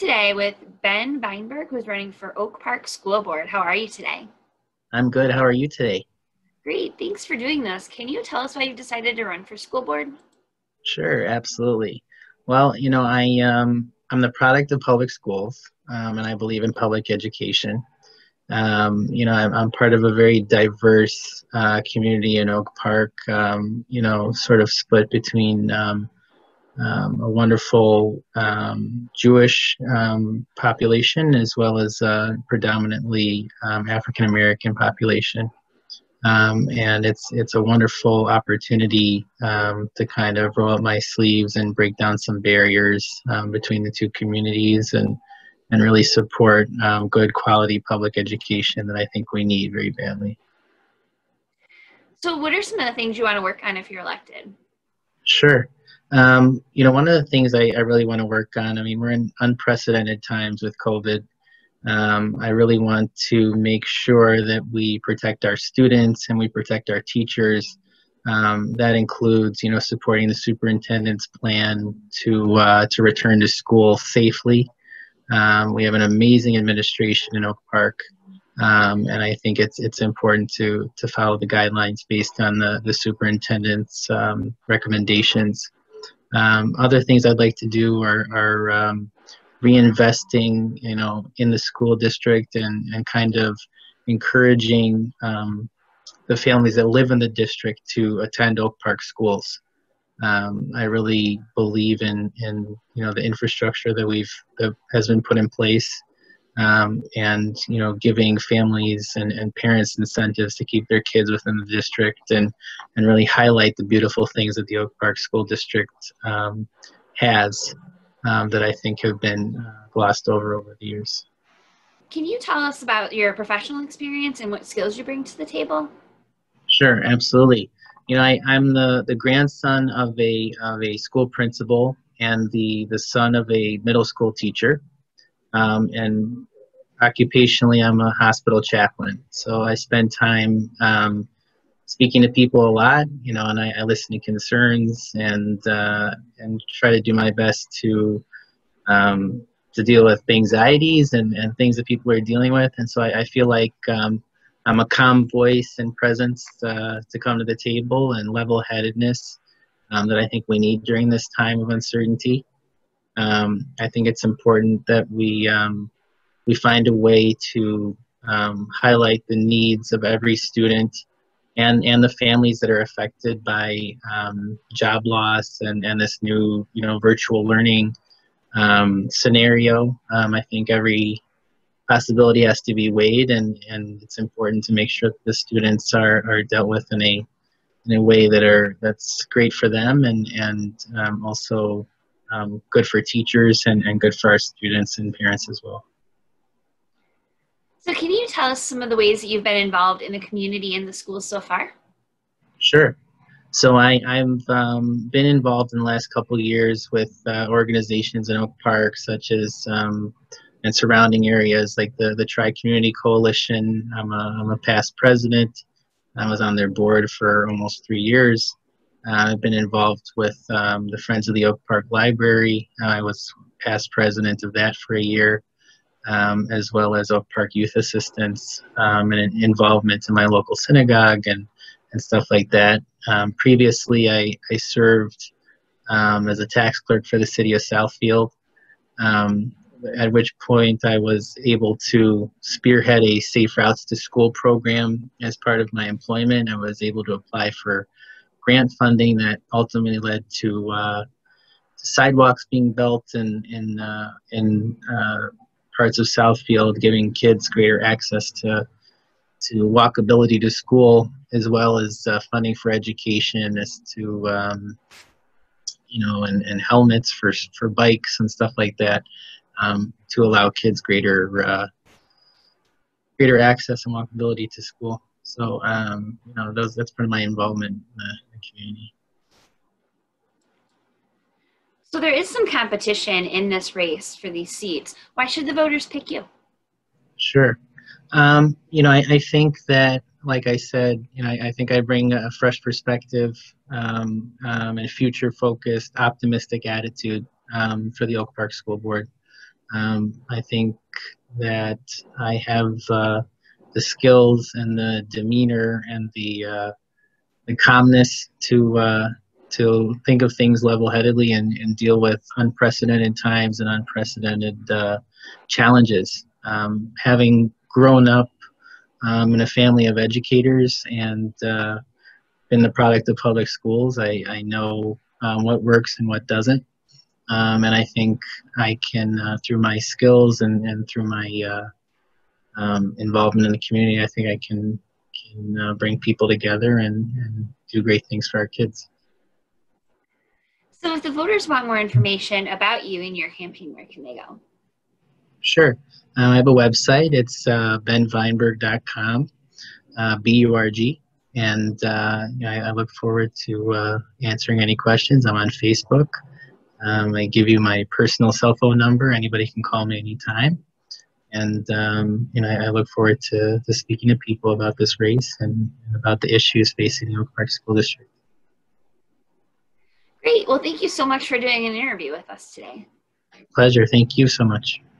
today with Ben Vineburg, who's running for Oak Park School Board. How are you today? I'm good. How are you today? Great, thanks for doing this. Can you tell us why you decided to run for school board? Sure, absolutely. Well, I'm the product of public schools, and I believe in public education. I'm part of a very diverse community in Oak Park. Sort of split between a wonderful Jewish population as well as predominantly African American population. And it's a wonderful opportunity to kind of roll up my sleeves and break down some barriers between the two communities and really support good quality public education that I think we need very badly. So, what are some of the things you want to work on if you're elected? Sure. One of the things I really want to work on, I mean, we're in unprecedented times with COVID. I really want to make sure that we protect our students and we protect our teachers. That includes, supporting the superintendent's plan to return to school safely. We have an amazing administration in Oak Park, and I think it's important to follow the guidelines based on the superintendent's recommendations. Other things I'd like to do are reinvesting, in the school district and kind of encouraging the families that live in the district to attend Oak Park schools. I really believe in the infrastructure that has been put in place, and giving families and parents incentives to keep their kids within the district and really highlight the beautiful things that the Oak Park School District has, that I think have been glossed over the years. Can you tell us about your professional experience and what skills you bring to the table? Sure, absolutely. I'm the grandson of a school principal and the son of a middle school teacher. And occupationally, I'm a hospital chaplain. So I spend time speaking to people a lot, and I listen to concerns and try to do my best to deal with anxieties and things that people are dealing with. And so I feel like I'm a calm voice and presence to come to the table, and level-headedness that I think we need during this time of uncertainty. I think it's important that we find a way to highlight the needs of every student and the families that are affected by job loss and this new virtual learning scenario. I think every possibility has to be weighed, and it's important to make sure that the students are dealt with in a way that's great for them and also good for teachers and good for our students and parents as well. So, can you tell us some of the ways that you've been involved in the community and the schools so far? Sure. So I've been involved in the last couple of years with organizations in Oak Park, such as and surrounding areas like the Tri-Community Coalition. I'm a past president. I was on their board for almost 3 years. I've been involved with the Friends of the Oak Park Library. I was past president of that for a year, as well as Oak Park Youth Assistance, and involvement in my local synagogue and stuff like that. Previously, I served as a tax clerk for the city of Southfield, at which point I was able to spearhead a Safe Routes to School program as part of my employment. I was able to apply for grant funding that ultimately led to sidewalks being built in parts of Southfield, giving kids greater access to walkability to school, as well as funding for education as to and helmets for bikes and stuff like that, to allow kids greater access and walkability to school. So that's part of my involvement in the community. So, there is some competition in this race for these seats. Why should the voters pick you? Sure. I think that, like I said, I think I bring a fresh perspective and a future-focused, optimistic attitude for the Oak Park School Board. I think that I have the skills and the demeanor and the calmness to think of things level-headedly and deal with unprecedented times and unprecedented challenges. Having grown up in a family of educators and been the product of public schools, I know what works and what doesn't. And I think I can, through my skills and through my involvement in the community, I think I can bring people together and do great things for our kids. So if the voters want more information about you and your campaign, where can they go? Sure. I have a website. It's benvineburg.com, B-U-R-G. And I look forward to answering any questions. I'm on Facebook. I give you my personal cell phone number. Anybody can call me anytime. And I look forward to speaking to people about this race and about the issues facing the Oak Park School District. Great. Well, thank you so much for doing an interview with us today. Pleasure. Thank you so much.